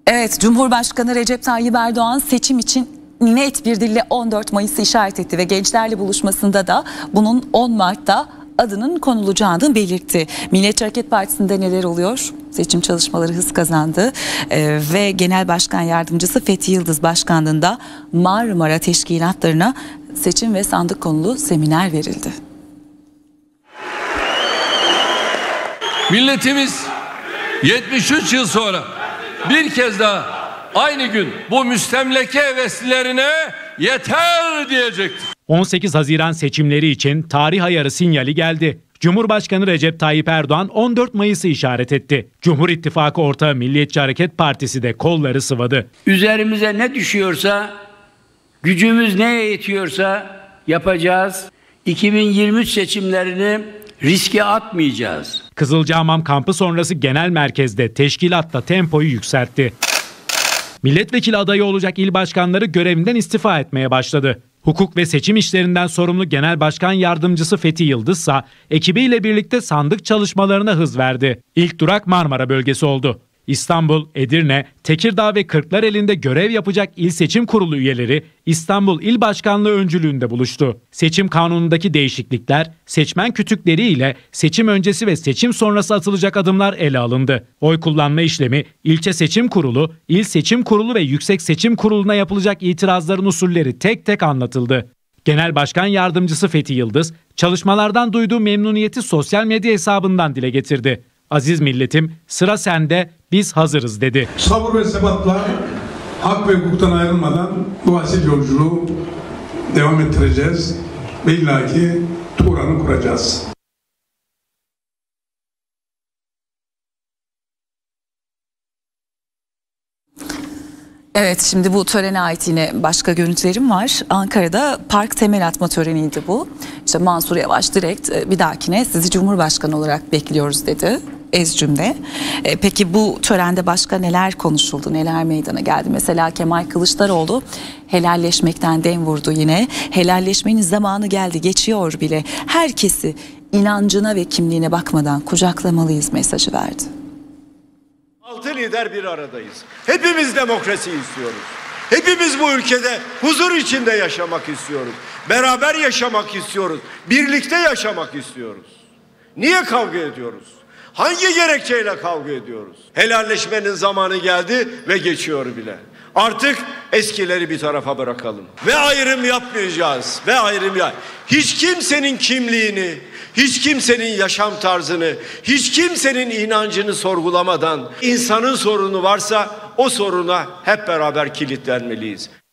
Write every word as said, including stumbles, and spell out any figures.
Evet, Cumhurbaşkanı Recep Tayyip Erdoğan seçim için net bir dille on dört Mayıs'ı işaret etti ve gençlerle buluşmasında da bunun on Mart'ta adının konulacağını belirtti. Milliyetçi Hareket Partisi'nde neler oluyor? Seçim çalışmaları hız kazandı ee, ve Genel Başkan Yardımcısı Fethi Yıldız başkanlığında Marmara teşkilatlarına seçim ve sandık konulu seminer verildi. Milletimiz yetmiş üç yıl sonra bir kez daha aynı gün bu müstemleke heveslilerine yeter diyecektir. on sekiz Haziran seçimleri için tarih ayarı sinyali geldi. Cumhurbaşkanı Recep Tayyip Erdoğan on dört Mayıs'ı işaret etti. Cumhur İttifakı ortağı Milliyetçi Hareket Partisi de kolları sıvadı. Üzerimize ne düşüyorsa, gücümüz neye yetiyorsa yapacağız. iki bin yirmi üç seçimlerini riske atmayacağız. Kızılcahamam kampı sonrası genel merkezde teşkilatta tempoyu yükseltti. Milletvekili adayı olacak il başkanları görevinden istifa etmeye başladı. Hukuk ve seçim işlerinden sorumlu Genel Başkan Yardımcısı Fethi Yıldız ise ekibiyle birlikte sandık çalışmalarına hız verdi. İlk durak Marmara bölgesi oldu. İstanbul, Edirne, Tekirdağ ve Kırklareli'nde görev yapacak İl Seçim Kurulu üyeleri İstanbul İl Başkanlığı öncülüğünde buluştu. Seçim kanunundaki değişiklikler, seçmen kütükleri ile seçim öncesi ve seçim sonrası atılacak adımlar ele alındı. Oy kullanma işlemi, İlçe Seçim Kurulu, İl Seçim Kurulu ve Yüksek Seçim Kurulu'na yapılacak itirazların usulleri tek tek anlatıldı. Genel Başkan Yardımcısı Fethi Yıldız, çalışmalardan duyduğu memnuniyeti sosyal medya hesabından dile getirdi. Aziz milletim, sıra sende, biz hazırız dedi. Sabır ve sebatla hak ve hukuktan ayrılmadan bu asil yolculuğu devam ettireceğiz ve illaki Turan'ı kuracağız. Evet, şimdi bu törene ait yine başka görüntülerim var. Ankara'da park temel atma töreniydi bu. İşte Mansur Yavaş direkt bir dahakine sizi Cumhurbaşkanı olarak bekliyoruz dedi. Ez cümle. E, peki bu törende başka neler konuşuldu, neler meydana geldi? Mesela Kemal Kılıçdaroğlu helalleşmekten dem vurdu yine. Helalleşmenin zamanı geldi, geçiyor bile. Herkesi inancına ve kimliğine bakmadan kucaklamalıyız mesajı verdi. Altı lider bir aradayız. Hepimiz demokrasi istiyoruz. Hepimiz bu ülkede huzur içinde yaşamak istiyoruz. Beraber yaşamak istiyoruz. Birlikte yaşamak istiyoruz. Niye kavga ediyoruz? Hangi gerekçeyle kavga ediyoruz? Helalleşmenin zamanı geldi ve geçiyor bile. Artık eskileri bir tarafa bırakalım. Ve ayrım yapmayacağız. Ve ayrım ya. Hiç kimsenin kimliğini, hiç kimsenin yaşam tarzını, hiç kimsenin inancını sorgulamadan insanın sorunu varsa o soruna hep beraber kilitlenmeliyiz.